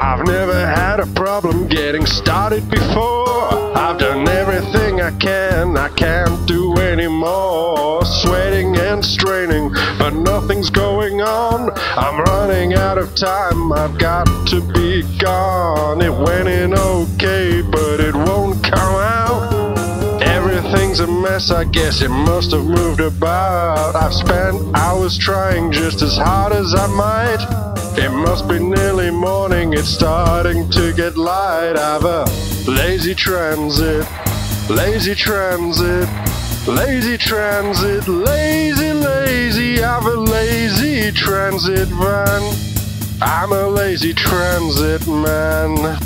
I've never had a problem getting started before. I've done everything I can't do anymore. Sweating and straining, but nothing's going on. I'm running out of time, I've got to be gone. It went in okay, but it won't come out. Everything's a mess, I guess it must have moved about. I've spent hours trying just as hard as I might. It must be nearly morning, it's starting to get light. I've a lazy transit, lazy transit, lazy transit, lazy, lazy. I've a lazy transit van. I'm a lazy transit man.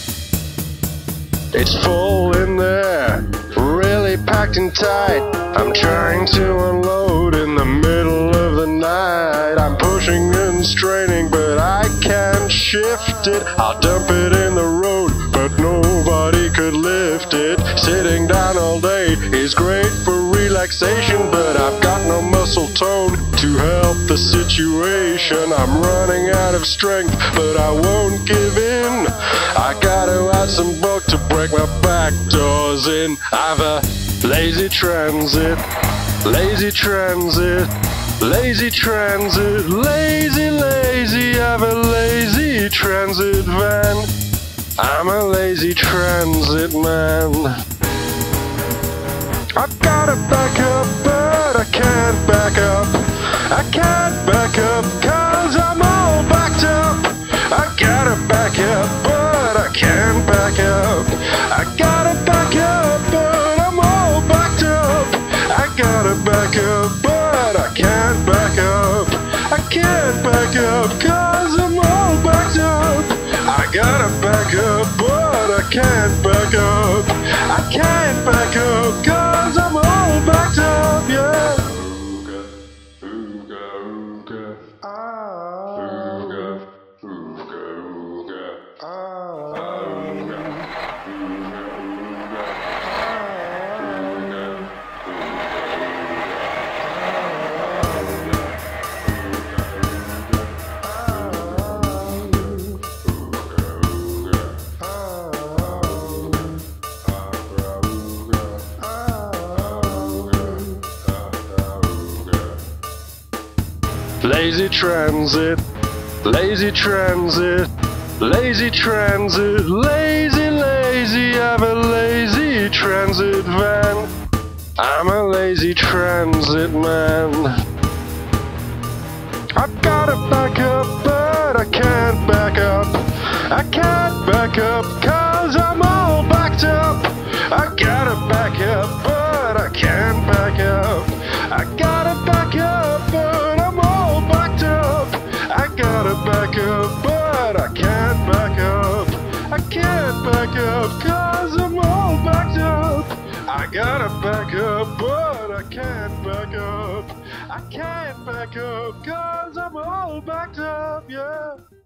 It's full in there, really packed and tight. I'm trying to unload in the middle of the night. I'm pushing and straining, but I can't shift it. I'll dump it in the road, but nobody could lift it. Sitting down all day is great for relaxation, but I've got no muscle tone to help the situation. I'm running out of strength, but I won't give in. I gotta add some bulk to break my back doors in. I've a lazy transit, lazy transit, lazy transit, lazy, lazy. I've a lazy transit van. I'm a lazy transit man. I've gotta back up, but I can't back up. I can't back up, cause I'm all backed up. I gotta back up, but I can't back up. I gotta back up, but I'm all backed up. I gotta back up, but I can't back up. I can't back up, cause I'm all backed up. I gotta back up, but I can't back up. I can't back up, cause I'm all backed up, yeah. Lazy transit, lazy transit, lazy transit, lazy, lazy. I've a lazy transit van. I'm a lazy transit man. I've gotta back up, but I can't back up. I can't back up, cause I'm all backed up. I gotta back up, but I can't back up. I gotta back up, but I'm all backed up. I gotta back up, but I can't back up. I can't back up, cause I'm all backed up. I gotta back up, but I can't back up. I can't back up, cause I'm all backed up, yeah.